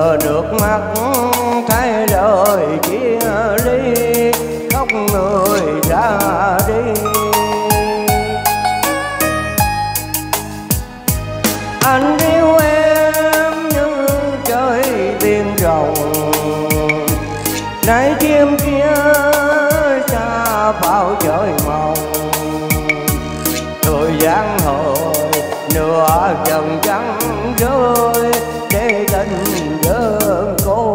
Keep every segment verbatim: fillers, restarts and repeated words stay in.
giờ nước mắt thay lời chia ly, khóc người ra đi. Anh yêu em như trời biển rộng, nay chim kia xa bao trời mộng. Thời gian hồi nửa trần trắng rơi, để tình đơn cô.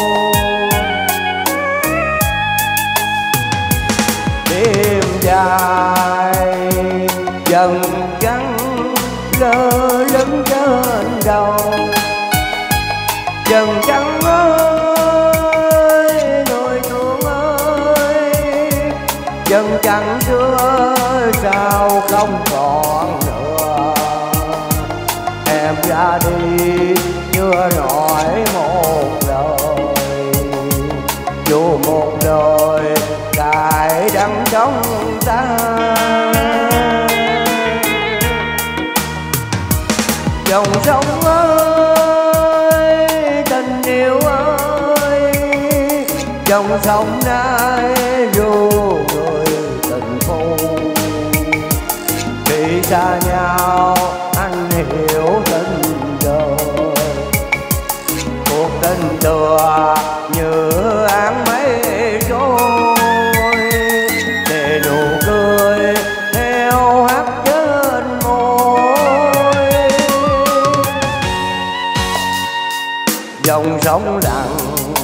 Đêm dài dần trắng lơ lửng trên đầu, dần trắng ơi người thương ơi, dần trắng xưa sao không còn nữa. Em ra đi chưa nói một lời, dù một lời cài đắng trong ta. Dòng sông ơi tình yêu ơi, dòng sông nay ru người tình phu. Khi xa nhau anh hiểu tình đời, cuộc tình tựa như áng mây trôi, để nụ cười theo hát trên môi. Dòng sông lặng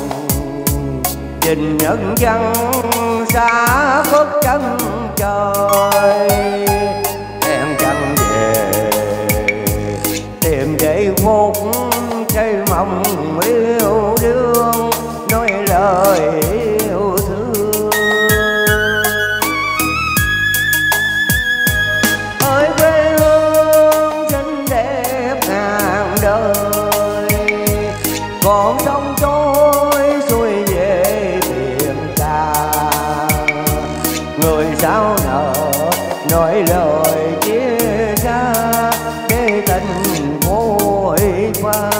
nhìn nhân dân xa khuất chân trời, em chẳng về tìm giây phút say mộng yêu đương, nói lời yêu thương. Ơi quê hương xinh đẹp ngàn đời, còn sông trôi xuôi về biển cả. Người sao nỡ nói lời chia xa, để tình vội pha.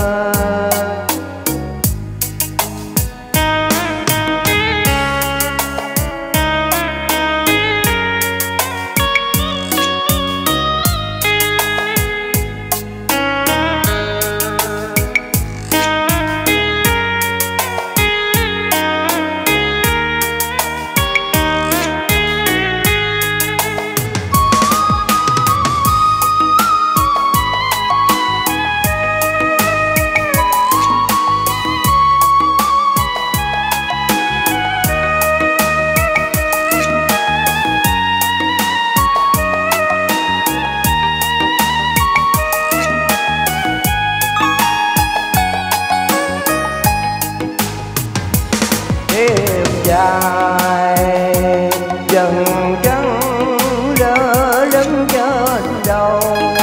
Đêm dài dần trắng lơ lửng trên đầu,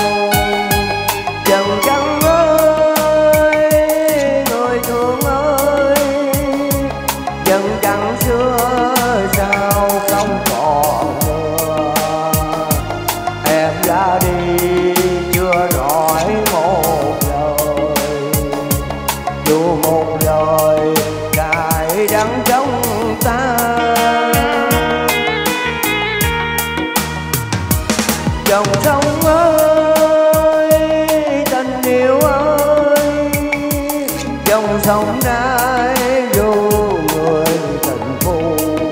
dần trắng ơi người thương ơi, dần trắng xưa sao không còn nữa. Em ra đi chưa nói một lời, dù một lời cài đắng trong ta. Dòng sông ơi tình yêu ơi, dòng sông nay ru người tình phu.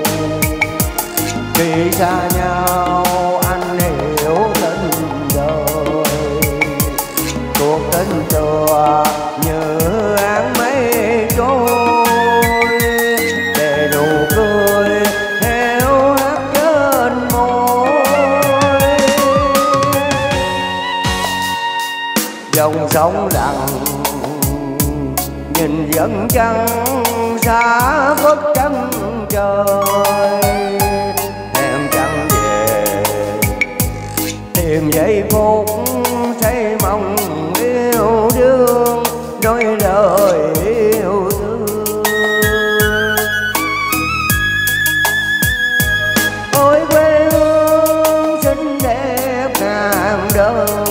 Khi xa nhau anh hiểu tình đời, cuộc tình tựa như áng mây trôi, để nụ cười theo hát trên môi. Dòng sông lặng nhìn vẫn trăng xa khuất chân trời, em chẳng về tìm giây phút say mộng yêu đương, nói lời yêu thương. Ôi quê hương xinh đẹp ngàn đời,